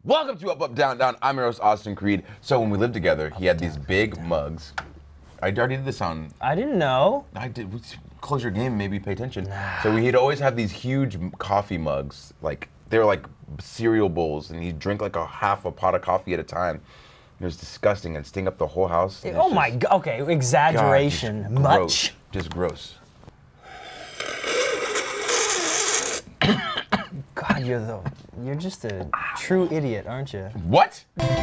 Welcome to Up, Up, Down, Down. I'm your host, Austin Creed. So when we lived together, he had these big mugs. I already did this on... I didn't know. I did. Close your game, maybe pay attention. So he'd always have these huge coffee mugs. Like, they were like cereal bowls, and he'd drink like half a pot of coffee at a time. It was disgusting and sting up the whole house. Oh my God, okay, exaggeration. God, Much. Just gross. God, you're just a true idiot, aren't you? What?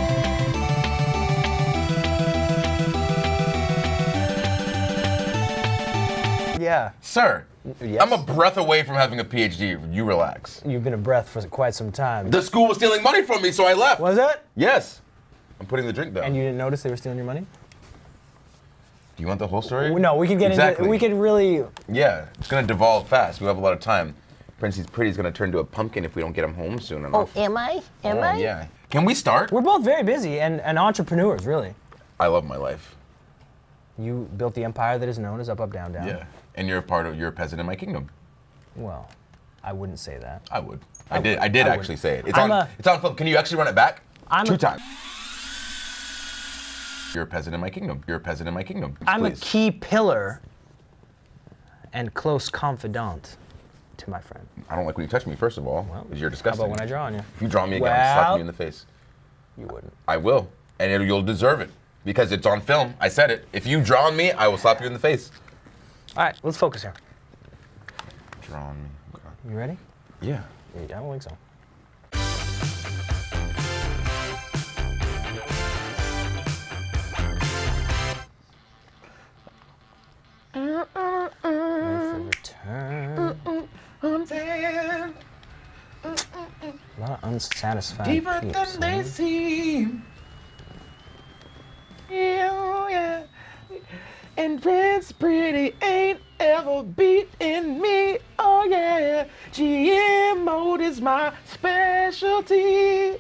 Yeah. Sir, Yes? I'm a breath away from having a PhD. You relax. You've been a breath for quite some time. The school was stealing money from me, so I left. Was it? Yes. I'm putting the drink down. And you didn't notice they were stealing your money? Do you want the whole story? No, we could get Exactly. into it. We could really... Yeah, it's gonna devolve fast. We have a lot of time. Princey's Pretty's gonna turn to a pumpkin if we don't get him home soon enough. Oh, am I? Am I? Yeah. Can we start? We're both very busy and entrepreneurs, really. I love my life. You built the empire that is known as Up, Up, Down, Down. Yeah. And you're a peasant in my kingdom. Well, I wouldn't say that. I would. I did actually say it. It's I'm on film. Can you actually run it back? I'm Two times. You're a peasant in my kingdom. You're a peasant in my kingdom. I'm Please. a key pillar and close confidant to my friend. I don't like when you touch me, first of all, because you're How disgusting. about when I draw on you? If you draw me again, I'll slap Well- you in the face. You wouldn't. I will. And you'll deserve it. Because it's on film. I said it. If you draw on me, I will slap you in the face. All right, let's focus here. Draw on me. Okay. You ready? Yeah. I don't think so. Return. A lot of unsatisfied Deeper peeps, than they huh? seem. Yeah. And Prince Pretty ain't ever beaten me. Oh yeah. GM mode is my specialty.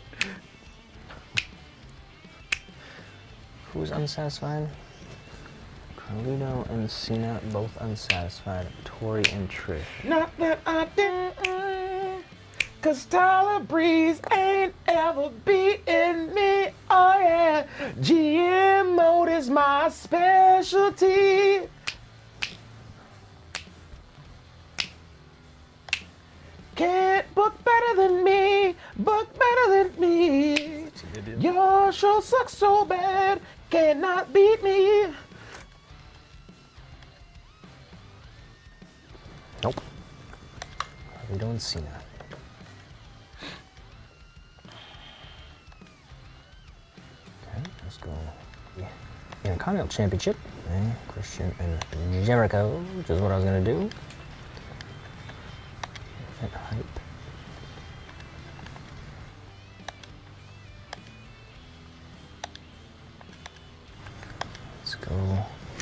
Who's unsatisfied? Carlito and Cena both unsatisfied. Tori and Trish. Not that I didn't. Cause Tyler Breeze ain't ever beaten me. Oh yeah. GM mode is my specialty. Can't book better than me. Book better than me. Your show sucks so bad. Cannot beat me. Nope. Carlito and Cena. Okay, let's go. Yeah. Intercontinental Championship. Okay, Christian and Jericho, which is what I was gonna do. Event hype. Let's go.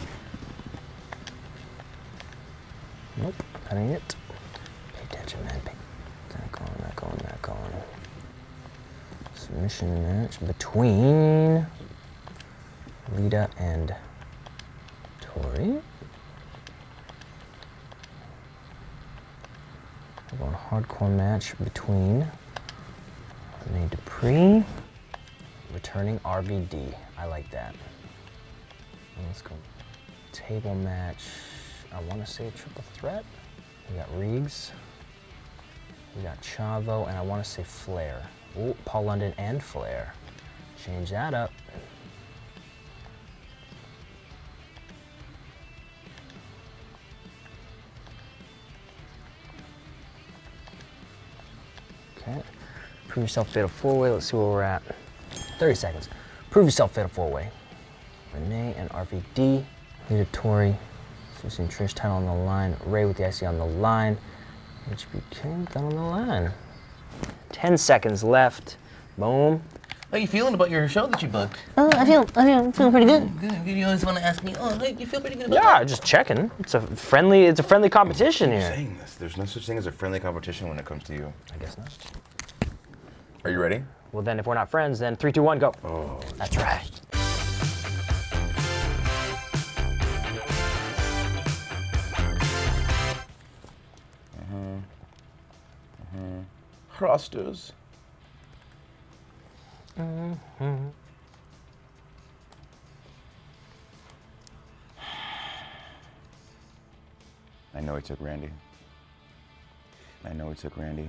Nope, that ain't it. Pay attention, man. That going. Submission match between Lita and Tori. We're going hardcore match between Rene Dupree, returning RVD. I like that. And let's go. Table match. I want to say triple threat. We got Riggs. We got Chavo, and I want to say Flair. Ooh, Paul London and Flair. Change that up. Okay. Prove yourself fatal four-way. Let's see where we're at. 30 seconds. Prove yourself fatal four-way. Renee and RVD. Lita, Tori. Susie and Trish, title on the line. Ray with the IC on the line. HBK, that on the line. 10 seconds left. Boom. How you feeling about your show that you booked? I feel pretty good. Good. You always want to ask me, oh, you feel pretty good about Yeah, just checking. It's a friendly competition here. Saying this, there's no such thing as a friendly competition when it comes to you. I guess not. Are you ready? Well, then if we're not friends, then 3, 2, 1, go. Oh. That's right. Rosters. I know he took Randy. I know he took Randy.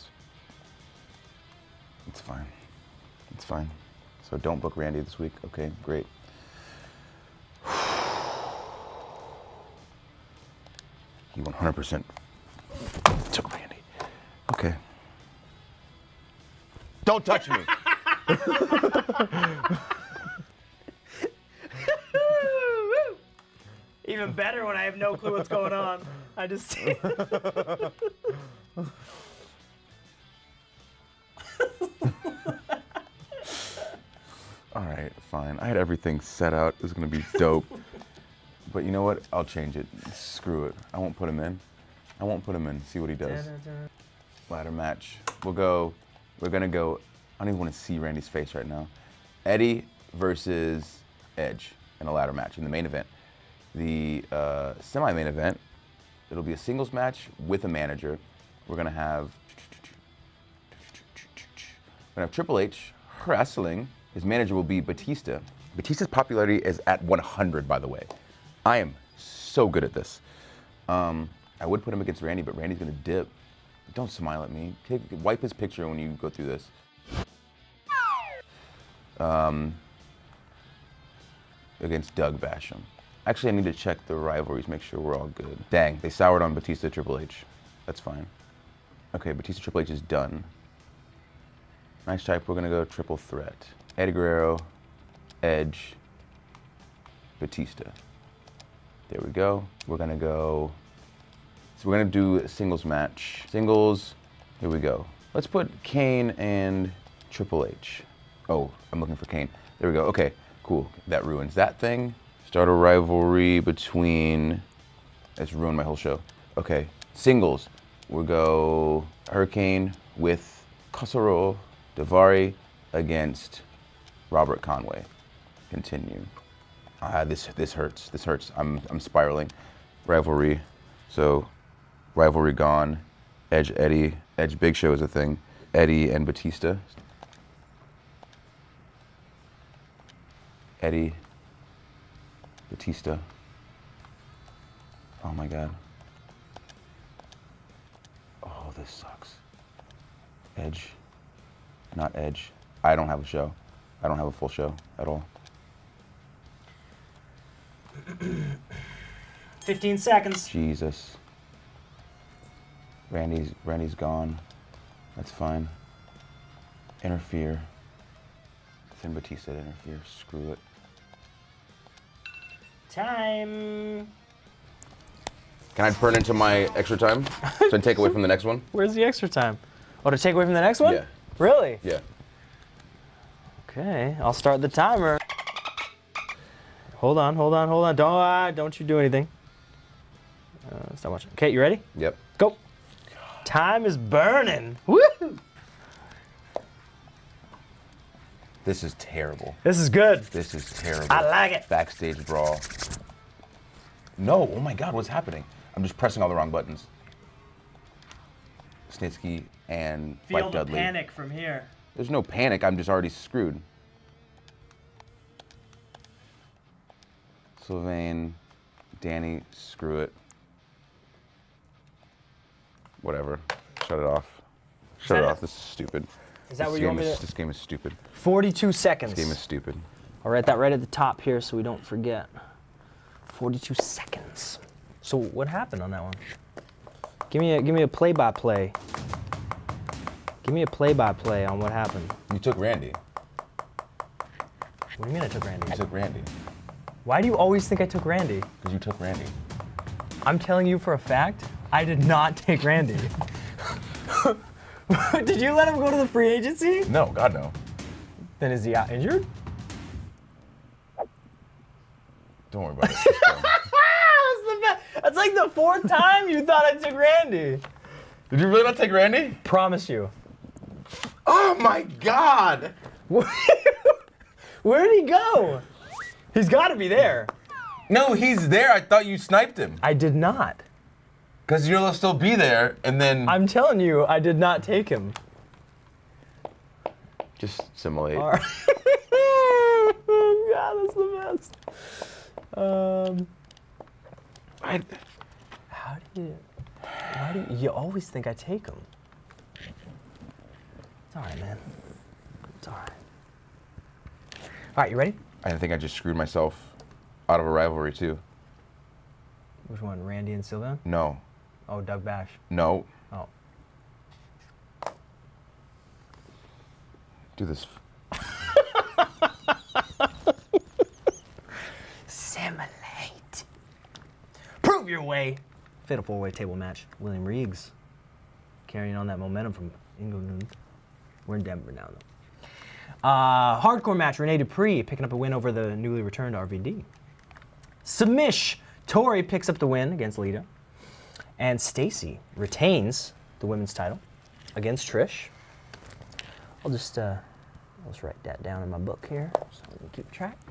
It's fine. It's fine. So don't book Randy this week. Okay, great. He 100% took Randy. Okay. Don't touch me. Even better when I have no clue what's going on. I just see. All right, fine. I had everything set out. It was gonna be dope. But you know what? I'll change it. Screw it. I won't put him in. I won't put him in. See what he does. Ladder match. We're gonna go. I don't even want to see Randy's face right now. Eddie versus Edge in a ladder match in the main event. The semi-main event, it'll be a singles match with a manager. We're gonna have Triple H wrestling. His manager will be Batista. Batista's popularity is at 100, by the way. I am so good at this. I would put him against Randy, but Randy's gonna dip. Don't smile at me. Wipe his picture when you go through this. Against Doug Basham. Actually, I need to check the rivalries, make sure we're all good. Dang, they soured on Batista Triple H. That's fine. Okay, Batista Triple H is done. Nice type, we're gonna go triple threat. Eddie Guerrero, Edge, Batista. There we go. We're gonna go, so we're gonna do a singles match. Singles, here we go. Let's put Kane and Triple H. Oh, I'm looking for Kane. There we go, okay, cool. That ruins that thing. Start a rivalry between, it's ruined my whole show. Okay, singles, we'll go Hurricane with Kosaro Davari against Robert Conway. Continue. This hurts. This hurts. I'm spiraling. Rivalry. So, rivalry gone. Edge Eddie. Edge Big Show is a thing. Eddie and Batista. Eddie. Batista. Oh my God. Oh, this sucks. Edge. Not Edge. I don't have a show. I don't have a full show at all. 15 seconds. Jesus. Randy's gone. That's fine. Interfere. Send Batista to interfere. Screw it. Time. Can I turn into my extra time? So I take away from the next one? Where's the extra time? Oh, to take away from the next one? Yeah. Really? Yeah. Okay, I'll start the timer. Hold on. Don't you do anything. Stop watching. Okay, you ready? Yep. Go. Time is burning. Woo! This is terrible. This is good. This is terrible. I like it. Backstage brawl. No, oh my God, what's happening? I'm just pressing all the wrong buttons. Snitsky and Mike Dudley. Panic from here. There's no panic, I'm just already screwed. Sylvain, Danny, screw it. Whatever, shut it off. Shut it off, this is stupid. Is that what you want me to? This game is stupid. 42 seconds. This game is stupid. I'll write that right at the top here so we don't forget. 42 seconds. So what happened on that one? Give me a play-by-play. Give me a play-by-play on what happened. You took Randy. What do you mean I took Randy? You took Randy. Why do you always think I took Randy? Because you took Randy. I'm telling you for a fact, I did not take Randy. Did you let him go to the free agency? No, God no. Then is he out injured? Don't worry about it. That's like the 4th time you thought I took Randy. Did you really not take Randy? Promise you. Oh my God! Where did he go? He's got to be there. No, he's there. I thought you sniped him. I did not. Because you'll still be there, and then... I'm telling you, I did not take him. Just simulate. All right. Oh God, that's the best. How do you? Why do you always think I take them? It's all right, man. It's all right. All right, you ready? I think I just screwed myself out of a rivalry too. Which one, Randy and Sylvan? No. Oh, Doug Bash. No. Oh. Do this. Simulate. Prove your way. Fatal four-way table match. William Reeves carrying on that momentum from England. We're in Denver now, though. Hardcore match. Rene Dupree picking up a win over the newly returned RVD. Submish. Tori picks up the win against Lita. And Stacy retains the women's title against Trish. I'll just write that down in my book here so we can keep track.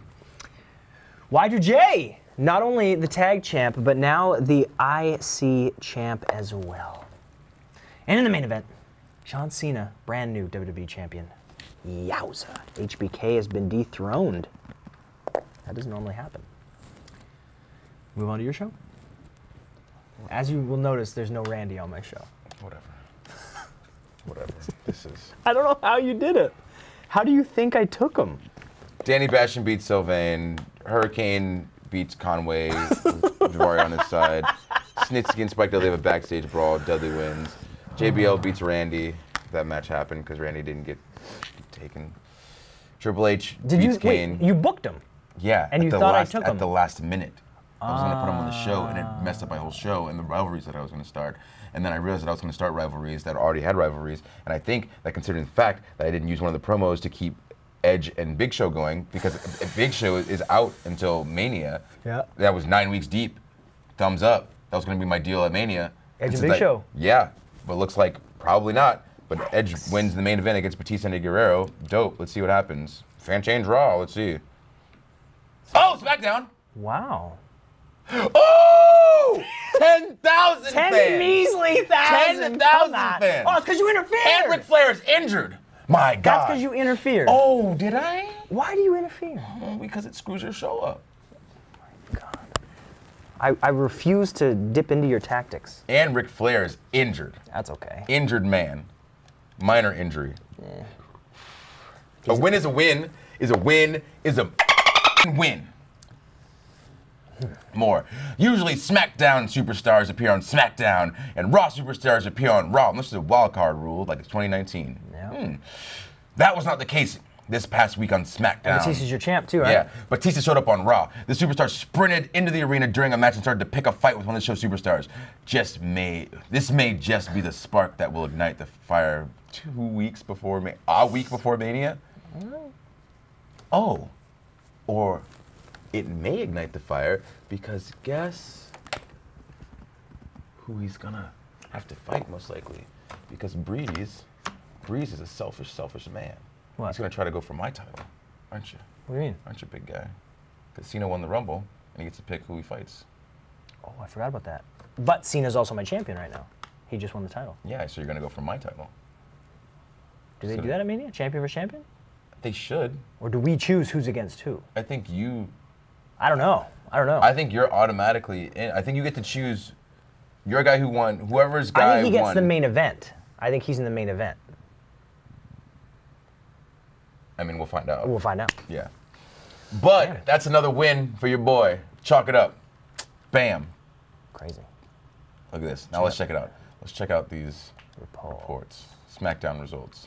Y2J, not only the tag champ, but now the IC champ as well. And in the main event, John Cena, brand new WWE champion. Yowza. HBK has been dethroned. That doesn't normally happen. Move on to your show. As you will notice, there's no Randy on my show. Whatever. Whatever. This is. I don't know how you did it. How do you think I took him? Danny Bastion beats Sylvain. Hurricane beats Conway. Daivari on his side. Snitsky and Spike Dudley have a backstage brawl. Dudley wins. JBL beats Randy. That match happened because Randy didn't get taken. Triple H beats Kane. Wait, you booked him? Yeah. And you thought I took him? At the last minute. I was going to put him on the show, and it messed up my whole show and the rivalries that I was going to start. And then I realized that I was going to start rivalries that already had rivalries. And I think that considering the fact that I didn't use one of the promos to keep Edge and Big Show going, because Big Show is out until Mania. Yeah. That was 9 weeks deep. Thumbs up. That was going to be my deal at Mania. Edge and Big Show. Yeah, but looks like probably not. But Edge wins the main event against Batista and Guerrero. Dope. Let's see what happens. Fan change Raw. Let's see. Oh, SmackDown. Wow. Oh! 10,000 10 fans. measly thousand. 10,000 fans. Oh, it's because you interfered. And Ric Flair is injured. My God. That's because you interfered. Oh, did I? Why do you interfere? Because it screws your show up. God. I refuse to dip into your tactics. And Ric Flair is injured. That's okay. Injured man. Minor injury. Yeah. A win is a win, is a win, is a win. More. Usually SmackDown superstars appear on SmackDown and Raw superstars appear on Raw. And this is a wild card rule, like it's 2019. Yeah. That was not the case this past week on SmackDown. And Batista's your champ too, right? Yeah, Batista showed up on Raw. The superstar sprinted into the arena during a match and started to pick a fight with one of the show's superstars. This may just be the spark that will ignite the fire 2 weeks before, a week before Mania. Oh, or it may ignite the fire because guess who he's gonna have to fight most likely? Because Breeze is a selfish man. What? He's gonna try to go for my title, aren't you? What do you mean? Aren't you, big guy? Because Cena won the Rumble, and he gets to pick who he fights. Oh, I forgot about that. But Cena's also my champion right now. He just won the title. Yeah, so you're gonna go for my title. Do they do that at Mania? Champion versus champion? They should. Or do we choose who's against who? I think you. I don't know. I think you're automatically in. I think you get to choose. You're a guy who won. Whoever's guy won. I think he gets the main event. I think he's in the main event. I mean, we'll find out. We'll find out. Yeah. But that's another win for your boy. Chalk it up. Bam. Crazy. Look at this. Now let's check it out. Let's check out these Report. reports. SmackDown results.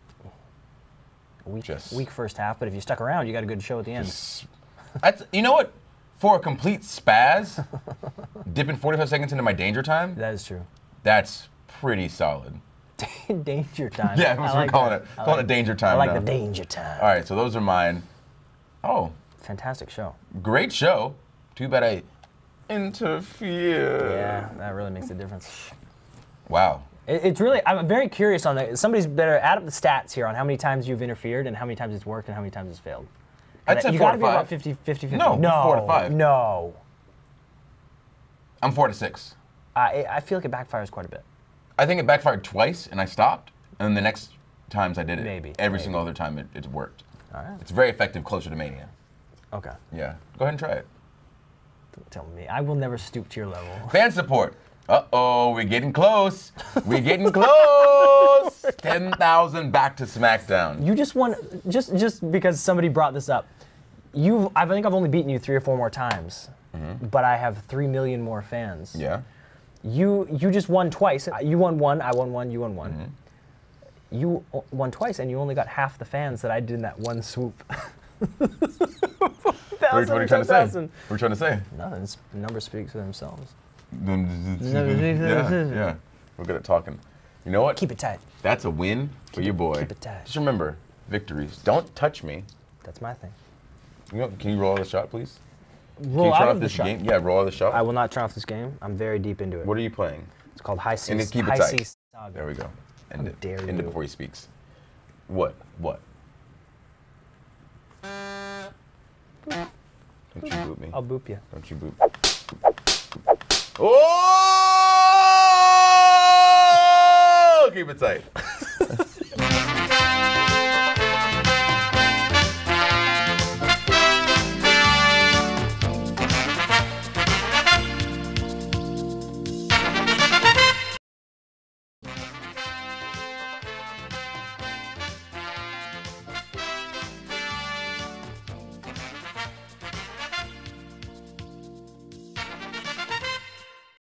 Weak first half, but if you stuck around, you got a good show at the end. You know what? For a complete spaz, dipping 45 seconds into my danger time, That is true. that's pretty solid. Danger time. Yeah, that's what we're calling it. Calling it danger time I like now. the danger time. All right, so those are mine. Oh, Fantastic show. great show. Too bad I interfere. Yeah, that really makes a difference. Wow. It's really, I'm very curious on that. Somebody's better add up the stats here on how many times you've interfered and how many times it's worked and how many times it's failed. I'd say you 4 gotta to be about 5. 50. No, 4 to 5. No. I'm 4 to 6. I feel like it backfires quite a bit. I think it backfired twice and I stopped, and then the next times I did it. Maybe, Every maybe. single other time it worked. All right. It's very effective closer to Mania. Okay. Yeah. Go ahead and try it. Don't tell me. I will never stoop to your level. Fan support. Uh-oh, we're getting close. We're getting close. 10,000 back to SmackDown. You just won, just because somebody brought this up. I think I've only beaten you 3 or 4 more times, but I have 3 million more fans. Yeah. You just won twice. You won one, I won one, you won one. You won twice, and you only got half the fans that I did in that one swoop. What are you trying to say? What are you trying to say? Nothing. The numbers speak for themselves. Yeah. We're good at talking. You know what? Keep it tight. That's a win for your boy. Keep it tight. Just remember, victories. Don't touch me. That's my thing. You know, can you roll out the shot, please? Roll Can you out turn of off the this shot. game? Yeah, roll out the shot. I will not turn off this game. I'm very deep into it. What are you playing? It's called High Sea. And then keep it High tight. Sea Saga. There we go. End How it. dare End it you. before he speaks. What? What? Don't you boot me. I'll boop you. Don't you boot. Oh! Keep it tight.